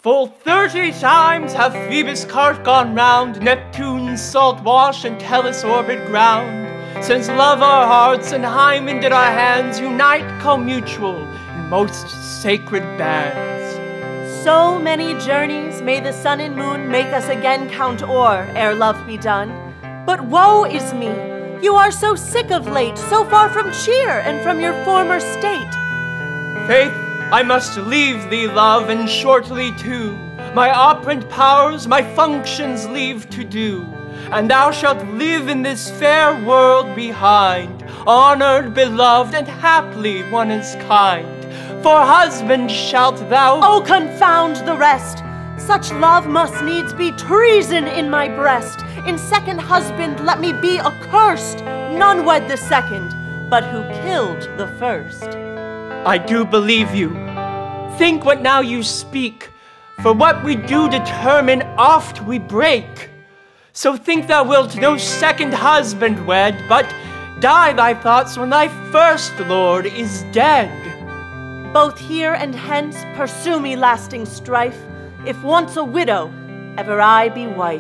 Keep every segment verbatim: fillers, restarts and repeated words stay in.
Full thirty times hath Phoebus' cart gone round, Neptune's salt wash and Tellus' orbit ground. Since love our hearts and Hymen did our hands unite co-mutual in most sacred bands. So many journeys may the sun and moon make us again count o'er, ere love be done. But woe is me! You are so sick of late, so far from cheer and from your former state. Faith, I must leave thee, love, and shortly too. My operant powers, my functions leave to do. And thou shalt live in this fair world behind, honored, beloved, and haply one is kind. For husband shalt thou— Oh, confound the rest! Such love must needs be treason in my breast. In second husband let me be accursed. None wed the second, but who killed the first. I do believe you. Think what now you speak, for what we do determine oft we break. So think thou wilt no second husband wed, but die thy thoughts when thy first lord is dead. Both here and hence pursue me lasting strife, if once a widow, ever I be wife.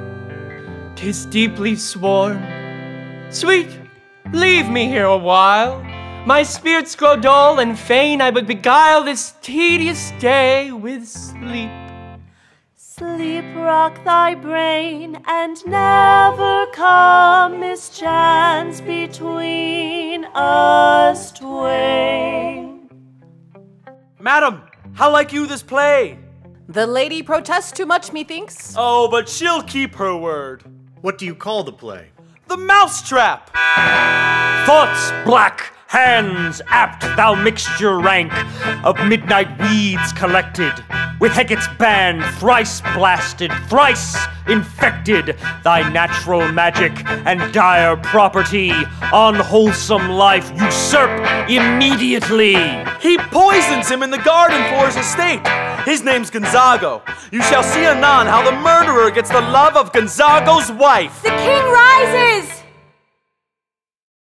'Tis deeply sworn. Sweet, leave me here a while. My spirits grow dull, and fain I would beguile this tedious day with sleep. Sleep rock thy brain, and never come mischance between us twain. Madam, how like you this play? The lady protests too much, methinks. Oh, but she'll keep her word. What do you call the play? The Mousetrap! Thoughts black, hands apt, thou mixture rank of midnight weeds collected, with Hecate's band thrice blasted, thrice infected, thy natural magic and dire property, unwholesome life usurp immediately. He poisons him in the garden for his estate. His name's Gonzago. You shall see anon how the murderer gets the love of Gonzago's wife. The king rises!